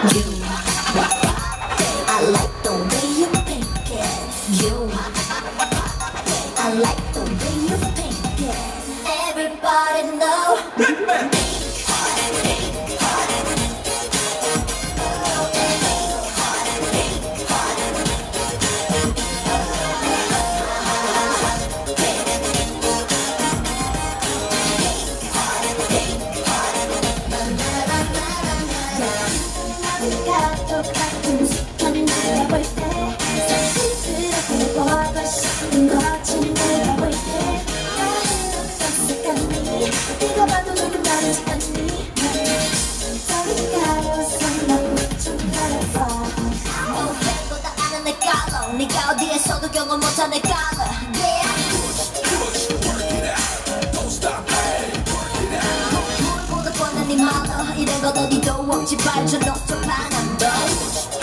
You, I like the way you pink it. You, I like the way you pink it. Everybody know. 똑같은 습관을 내볼 때 사실스럽게 보고 싶은 거짓 내볼 때 나는 어색하니 네가 봐도 조금 다르지 않니 저리 가려서 나도 좀 가려봐 오늘보다 아는 내 color 네가 어디에서도 경험 못한 내 color yeah push work it out don't stop hey work it out 물보다 뻔한 네 말로 이런 건 어디도 없지 발전 없죠 반항도